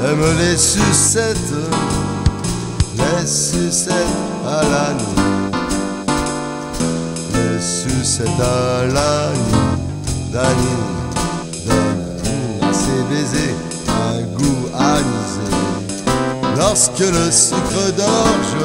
aime les sucettes à la nuit, les sucettes à la nuit. Dany donne à ses baisers un goût anisé. Lorsque le sucre d'orge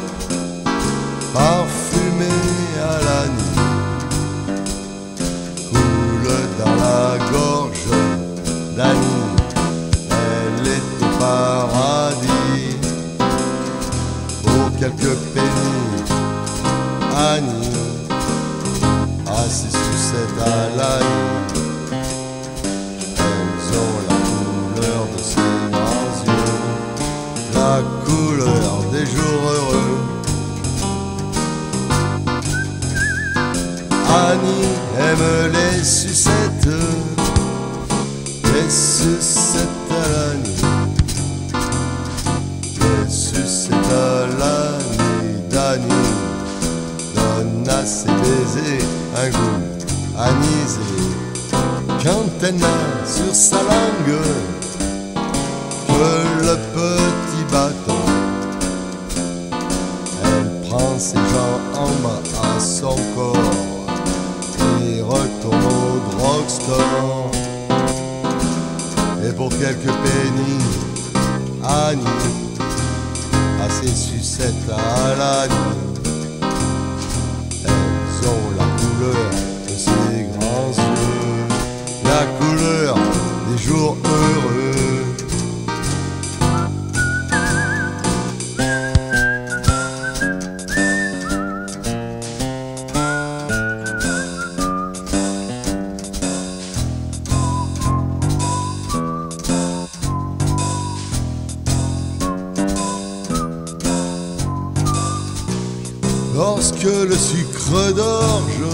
parfumé à la nuit coule dans la gorge d'Annie, elle est au paradis. Pour quelques pennies, Annie a ses sucettes à la nuit. Elles ont la couleur de ses grands yeux, la couleur des jours heureux. Annie aime les sucettes à la nuit, les sucettes à la nuit. Dany donne à ses baisers un goût anisé. Quand elle n'a sur sa langue que le petit bâton, elle prend ses jambes à son corps et retourne au drugstore. Et pour quelques pennies, Annie a ses sucettes à la nuit. Elles ont la couleur de ses grands yeux, la couleur des jours heureux. Lorsque le sucre d'orge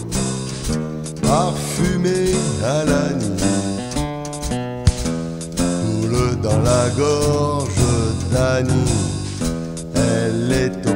parfumé à la nuit coule dans la gorge d'Annie, elle est